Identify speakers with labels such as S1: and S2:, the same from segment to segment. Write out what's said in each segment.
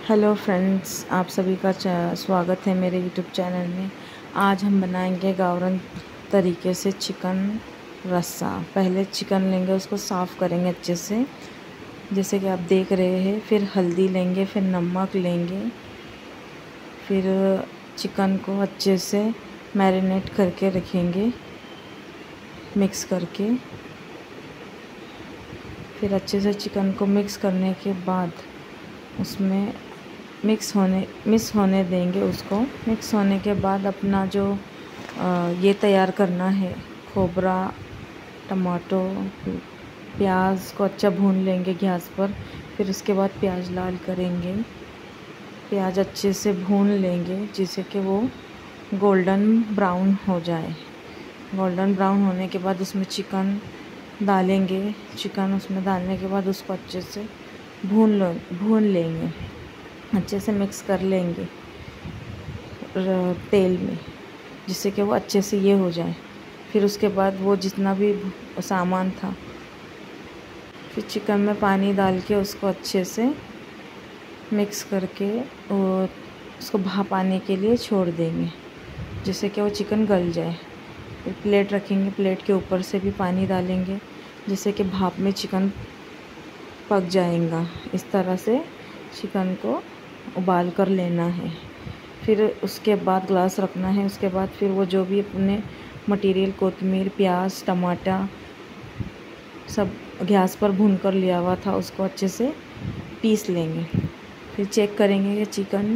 S1: Hello friends, आप सभी का स्वागत है मेरे यूट्यूब चैनल में। आज हम बनाएंगे गावरन तरीके से चिकन रस्सा। पहले चिकन लेंगे, उसको साफ़ करेंगे अच्छे से, जैसे कि आप देख रहे हैं। फिर हल्दी लेंगे, फिर नमक लेंगे, फिर चिकन को अच्छे से मैरिनेट करके रखेंगे मिक्स करके। फिर अच्छे से चिकन को मिक्स करने के बाद उसमें मिक्स होने देंगे। उसको मिक्स होने के बाद अपना जो ये तैयार करना है, खोबरा, टमाटो, प्याज को अच्छा भून लेंगे गैस पर। फिर उसके बाद प्याज लाल करेंगे, प्याज अच्छे से भून लेंगे जिससे कि वो गोल्डन ब्राउन हो जाए। गोल्डन ब्राउन होने के बाद उसमें चिकन डालेंगे। चिकन उसमें डालने के बाद उसको अच्छे से भून लेंगे, अच्छे से मिक्स कर लेंगे तेल में, जिससे कि वो अच्छे से ये हो जाए। फिर उसके बाद वो जितना भी सामान था, फिर चिकन में पानी डाल के उसको अच्छे से मिक्स करके उसको भाप आने के लिए छोड़ देंगे, जिससे कि वो चिकन गल जाए। फिर प्लेट रखेंगे, प्लेट के ऊपर से भी पानी डालेंगे जिससे कि भाप में चिकन पक जाएगा। इस तरह से चिकन को उबाल कर लेना है। फिर उसके बाद ग्लास रखना है। उसके बाद फिर वो जो भी अपने मटेरियल, कोतमीर, प्याज, टमाटर सब गैस पर भून कर लिया हुआ था, उसको अच्छे से पीस लेंगे। फिर चेक करेंगे कि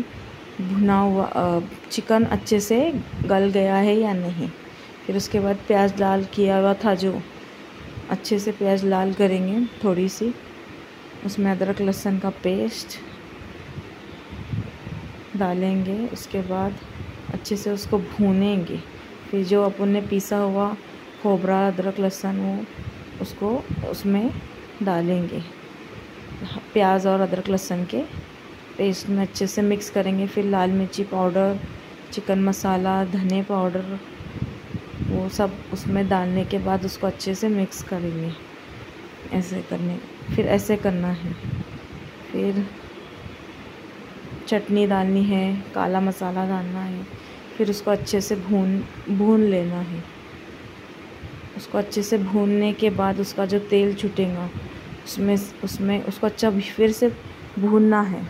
S1: चिकन अच्छे से गल गया है या नहीं। फिर उसके बाद प्याज लाल किया हुआ था, जो अच्छे से प्याज लाल करेंगे थोड़ी सी, उसमें अदरक लहसुन का पेस्ट डालेंगे। उसके बाद अच्छे से उसको भूनेंगे। फिर जो अपन ने पीसा हुआ खोबरा, अदरक, लहसुन, वो उसको उसमें डालेंगे, प्याज और अदरक लहसुन के पेस्ट में अच्छे से मिक्स करेंगे। फिर लाल मिर्ची पाउडर, चिकन मसाला, धने पाउडर, वो सब उसमें डालने के बाद उसको अच्छे से मिक्स करेंगे। फिर ऐसे करना है। फिर चटनी डालनी है, काला मसाला डालना है। फिर उसको अच्छे से भून लेना है। उसको अच्छे से भूनने के बाद उसका जो तेल छूटेगा, उसमें उसको अच्छा फिर से भूनना है।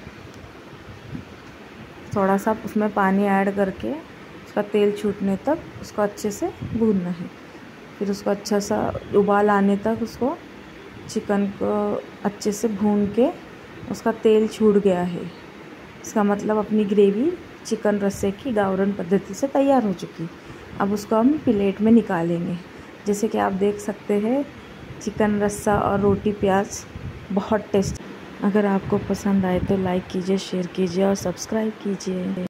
S1: थोड़ा सा उसमें पानी ऐड करके उसका तेल छूटने तक उसको अच्छे से भूनना है। फिर उसको अच्छा सा उबाल आने तक उसको चिकन को अच्छे से भून के उसका तेल छूट गया है, इसका मतलब अपनी ग्रेवी चिकन रस्से की गावरन पद्धति से तैयार हो चुकी। अब उसको हम प्लेट में निकालेंगे। जैसे कि आप देख सकते हैं, चिकन रस्सा और रोटी प्याज बहुत टेस्ट। अगर आपको पसंद आए तो लाइक कीजिए, शेयर कीजिए और सब्सक्राइब कीजिए।